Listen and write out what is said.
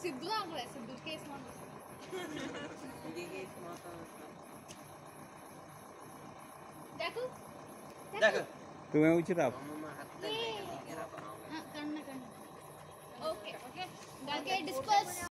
Sidhu आगले Sidhu case मार ये case मार देखो देखो तुम्हें उचरा हां करना ओके ओके डिस्कस